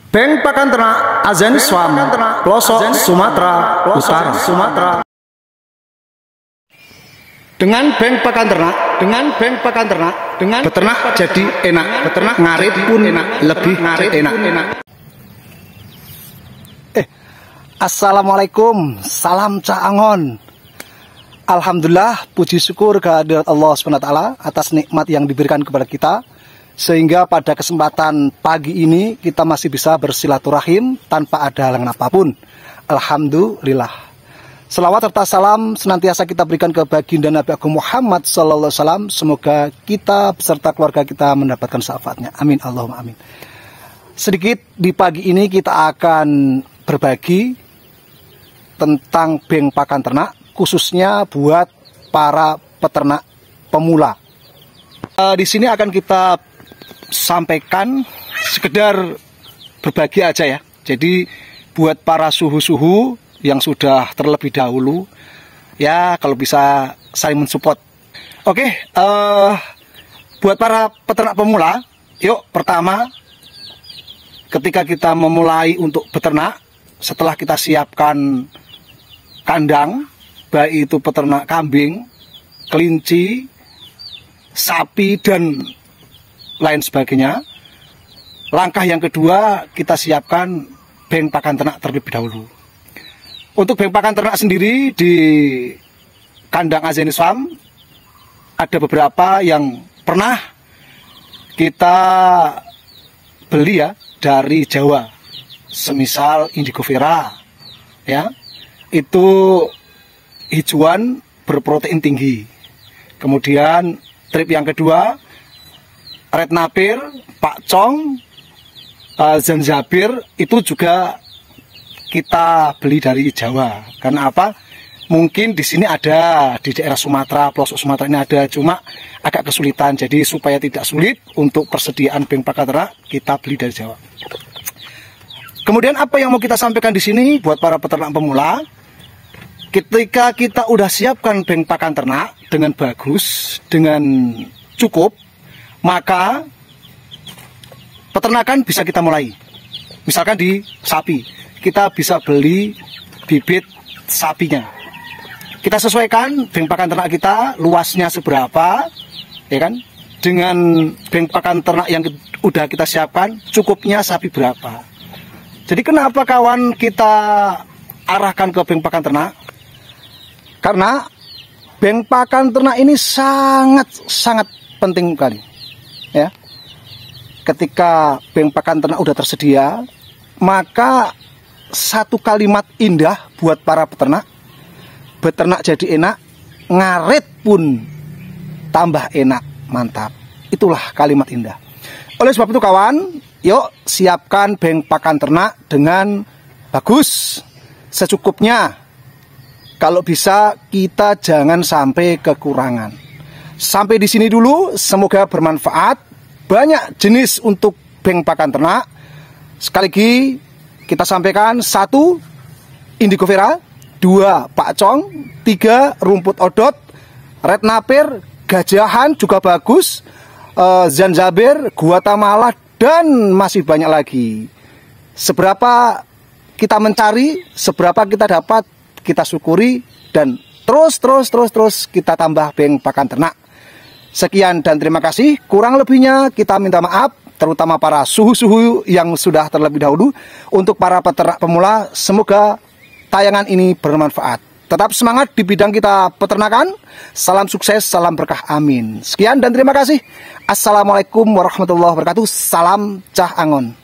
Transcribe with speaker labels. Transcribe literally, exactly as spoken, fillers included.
Speaker 1: Bank Pakan Ternak Azani Swam, pelosok Sumatera Utara. Sumatera. Dengan Bank Pakan Ternak, dengan Bank Pakan Ternak, dengan beternak jadi enak, beternak ngarit pun enak, lebih ngarit enak.
Speaker 2: Eh, Assalamualaikum, salam Cah Angon. Alhamdulillah, puji syukur kehadirat Allah subhanahu wa taala atas nikmat yang diberikan kepada kita, sehingga pada kesempatan pagi ini kita masih bisa bersilaturahim tanpa ada halangan apapun. Alhamdulillah. Selawat serta salam senantiasa kita berikan ke baginda Nabi Agung Muhammad sallallahu alaihi wasallam. Semoga kita beserta keluarga kita mendapatkan syafaatnya. Amin Allahumma amin. Sedikit di pagi ini kita akan berbagi tentang bank pakan ternak, khususnya buat para peternak pemula. Uh, di sini akan kita sampaikan sekedar berbagi aja ya. Jadi buat para suhu-suhu yang sudah terlebih dahulu, ya kalau bisa saling mensupport. Oke, uh, buat para peternak pemula, yuk pertama ketika kita memulai untuk beternak, setelah kita siapkan kandang, baik itu peternak kambing, kelinci, sapi, dan lain sebagainya. Langkah yang kedua, kita siapkan bank pakan ternak terlebih dahulu. Untuk bank pakan ternak sendiri di kandang Azani Swam ada beberapa yang pernah kita beli ya dari Jawa, semisal Indigo Vera, ya itu hijauan berprotein tinggi. Kemudian trip yang kedua Red Napir, Pak Cong, uh, Zanzabir itu juga kita beli dari Jawa. Karena apa? Mungkin di sini ada, di daerah Sumatera, pelosok Sumatera ini ada, cuma agak kesulitan. Jadi supaya tidak sulit untuk persediaan bank pakan ternak, kita beli dari Jawa. Kemudian apa yang mau kita sampaikan di sini buat para peternak pemula? Ketika kita udah siapkan bank pakan ternak dengan bagus, dengan cukup, maka peternakan bisa kita mulai. Misalkan di sapi, kita bisa beli bibit sapinya. Kita sesuaikan bank pakan ternak kita luasnya seberapa, ya kan? Dengan bank pakan ternak yang udah kita siapkan, cukupnya sapi berapa. Jadi kenapa kawan kita arahkan ke bank pakan ternak? Karena bank pakan ternak ini sangat sangat penting sekali. Ya. Ketika bank pakan ternak udah tersedia, maka satu kalimat indah buat para peternak, beternak jadi enak, ngarit pun tambah enak, mantap. Itulah kalimat indah. Oleh sebab itu kawan, yuk siapkan bank pakan ternak dengan bagus, secukupnya. Kalau bisa kita jangan sampai kekurangan. Sampai di sini dulu, semoga bermanfaat. Banyak jenis untuk bank pakan ternak. Sekali lagi kita sampaikan, satu Indigo Vera, dua Pak Cong, tiga rumput odot, Red Napir, gajahan juga bagus, uh, Zanzabir, Guatemala, dan masih banyak lagi. Seberapa kita mencari, seberapa kita dapat, kita syukuri, dan terus terus terus terus kita tambah bank pakan ternak. Sekian dan terima kasih. Kurang lebihnya kita minta maaf, terutama para suhu-suhu yang sudah terlebih dahulu. Untuk para peternak pemula, semoga tayangan ini bermanfaat. Tetap semangat di bidang kita peternakan. Salam sukses, salam berkah, amin. Sekian dan terima kasih. Assalamualaikum warahmatullahi wabarakatuh. Salam Cah Angon.